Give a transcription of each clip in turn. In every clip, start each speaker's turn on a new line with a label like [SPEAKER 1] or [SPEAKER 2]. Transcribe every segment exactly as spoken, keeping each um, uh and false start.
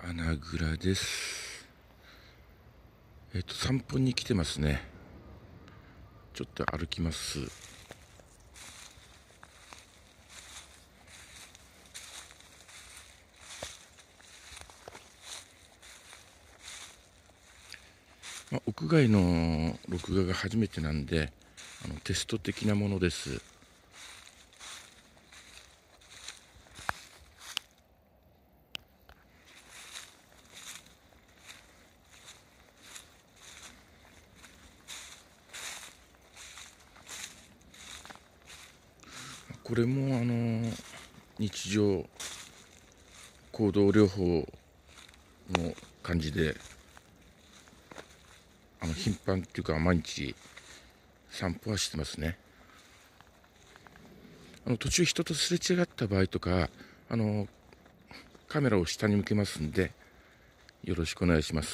[SPEAKER 1] 穴蔵です。えっと散歩に来てますね。ちょっと歩きます。まあ、屋外の録画が初めてなんで、あのテスト的なものです。これもあの日常行動療法の感じで、あの頻繁っていうか毎日散歩はしてますね。あの途中人とすれ違った場合とか、あのカメラを下に向けますんで、よろしくお願いします。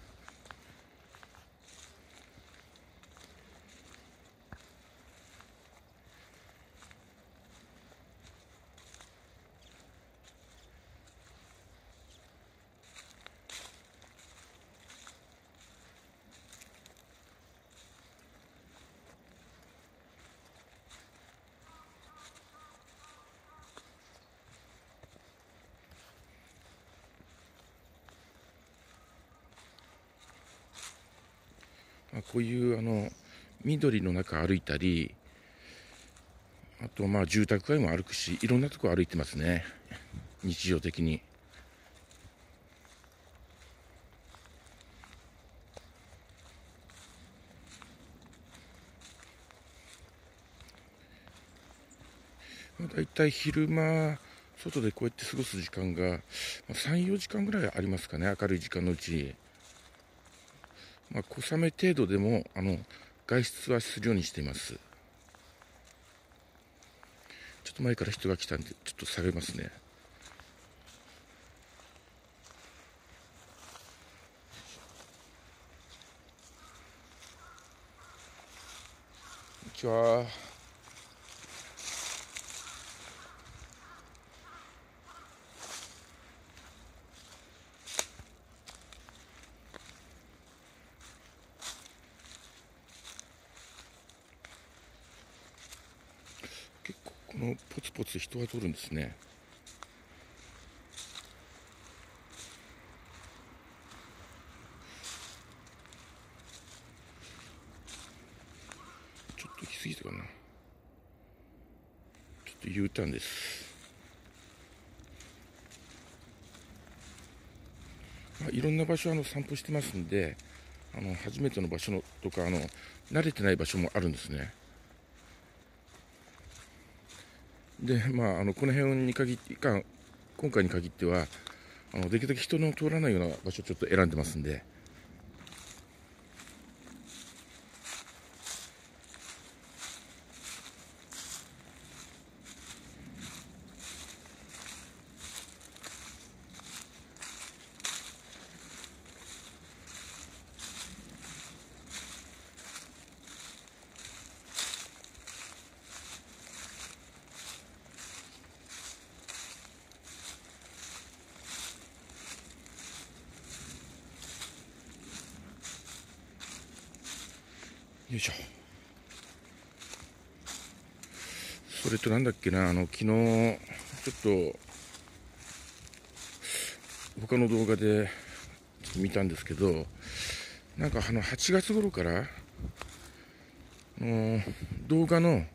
[SPEAKER 1] こういうあの緑の中歩いたり、あとまあ住宅街も歩くし、いろんなとこ歩いてますね、日常的に。だいたい昼間外でこうやって過ごす時間がさん、よじかんぐらいありますかね、明るい時間のうち。まあ、小雨程度でもあの外出はするようにしています。ちょっと前から人が来たんで、ちょっと下げますね。こんにちは。結構このポツポツ人が通るんですね。ちょっと行き過ぎたかな。ちょっと U ターンです。まあ、いろんな場所あの散歩してますんで、あの初めての場所のとかあの慣れてない場所もあるんですね。でまあ、あのこの辺に限ってか今回に限ってはあのできるだけ人の通らないような場所をちょっと選んでますんで。よいしょ。それとなんだっけな、あの昨日ちょっと他の動画でちょっと見たんですけど、なんかあのはちがつ頃からあの動画の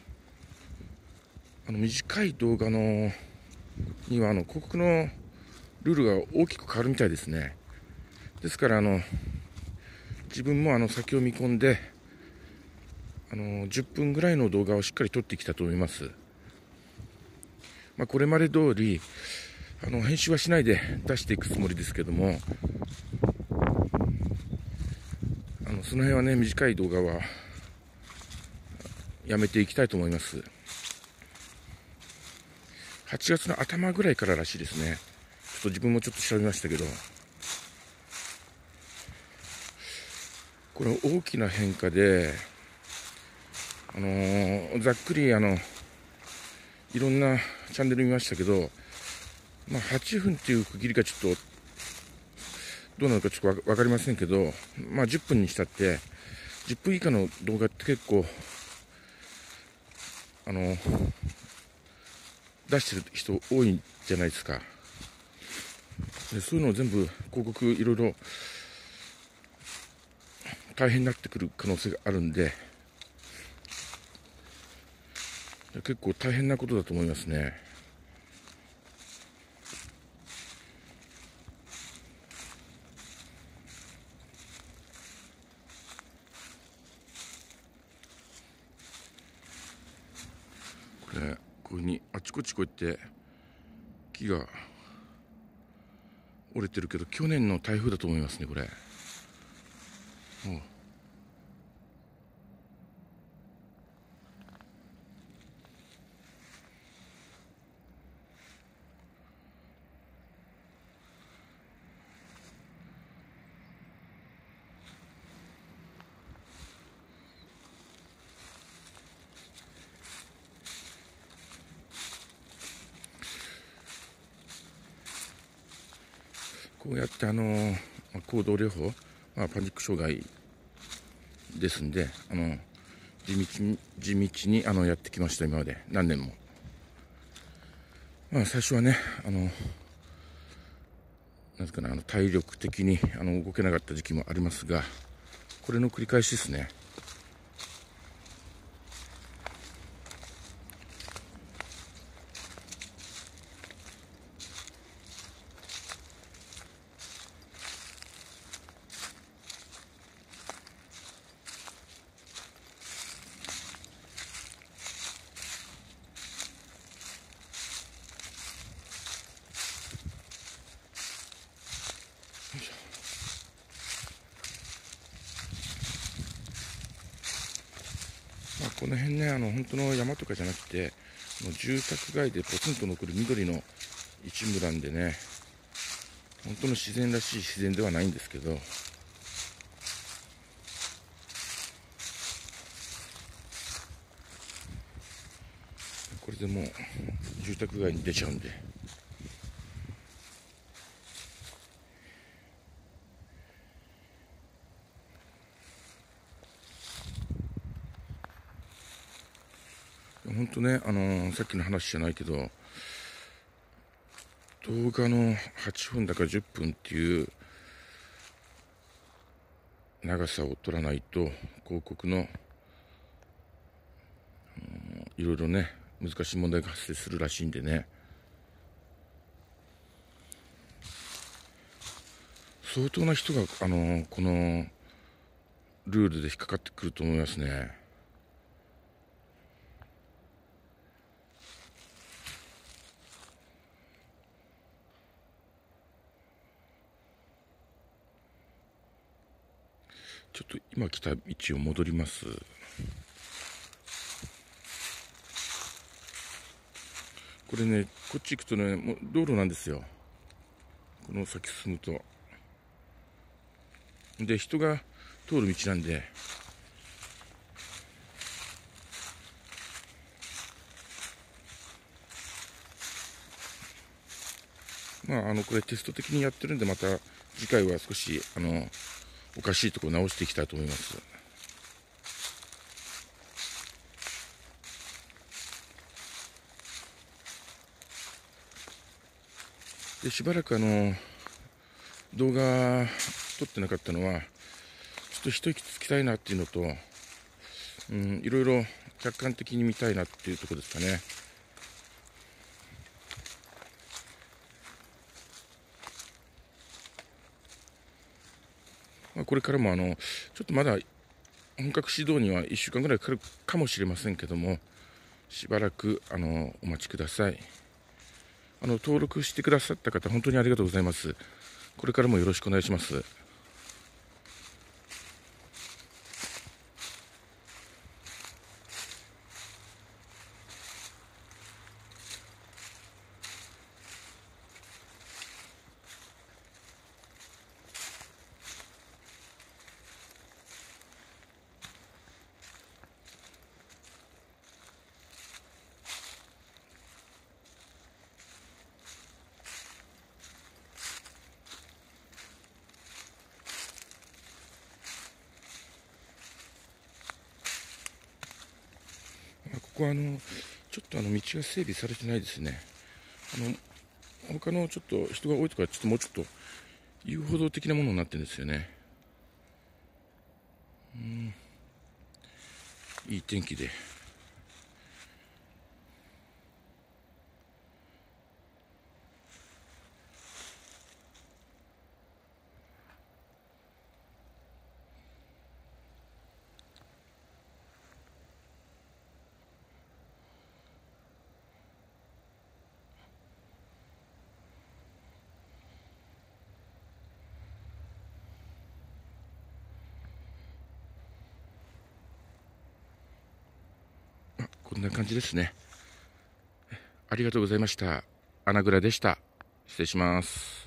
[SPEAKER 1] あの短い動画のにはあの広告のルールが大きく変わるみたいですね。ですからあの自分もあの先を見込んであのじゅっぷんぐらいの動画をしっかり撮ってきたと思います。まあ、これまで通りあの編集はしないで出していくつもりですけども、あのその辺はね、短い動画はやめていきたいと思います。はちがつの頭ぐらいかららしいですね。ちょっと自分もちょっと調べましたけど、これ大きな変化で、あのー、ざっくりあのいろんなチャンネル見ましたけど、まあ、はっぷんっていう区切りがちょっとどうなのかちょっと分かりませんけど、まあ、じゅっぷんにしたってじゅっぷん以下の動画って結構あの出してる人多いんじゃないですか。でそういうのを全部広告いろいろ大変になってくる可能性があるんで、結構大変なことだと思いますね。これこういうふうにあちこちこうやって木が折れてるけど、去年の台風だと思いますね、これ。もうこうやってあの行動療法、まあ、パニック障害ですんで、あの地道に地道にあのやってきました、今まで何年も。まあ、最初はね、あのなんかな、あの体力的にあの動けなかった時期もありますが、これの繰り返しですね。まあ、この辺ね、あの本当の山とかじゃなくて、もう住宅街でポツンと残る緑の一部なんでね、本当の自然らしい自然ではないんですけど、これでもう住宅街に出ちゃうんで。本当ね、あのー、さっきの話じゃないけど、動画のはっぷんだかじゅっぷんっていう長さを取らないと広告の、いろいろね難しい問題が発生するらしいんでね、相当な人が、あのー、このルールで引っかかってくると思いますね。ちょっと今来た道を戻ります。これね、こっち行くとね、もう道路なんですよ。この先進むと。で、人が通る道なんで、まあ、あの、これテスト的にやってるんで、また次回は少し、あの、おかしいところを直していきたいと思います。で、しばらくあの、動画撮ってなかったのは、ちょっと一息つきたいなっていうのと、うん、いろいろ客観的に見たいなっていうところですかね。まあ、これからもあの、ちょっとまだ本格指導にはいっしゅうかんぐらいかかるかもしれませんけども、しばらくあのお待ちください。あの登録してくださった方、本当にありがとうございます。これからもよろしくお願いします。 こはあのちょっとあの道が整備されてないですね。あの他のちょっと人が多いところはちょっともうちょっと遊歩道的なものになってるんですよね。うん、いい天気で。あ、こんな感じですね。ありがとうございました。穴蔵でした。失礼します。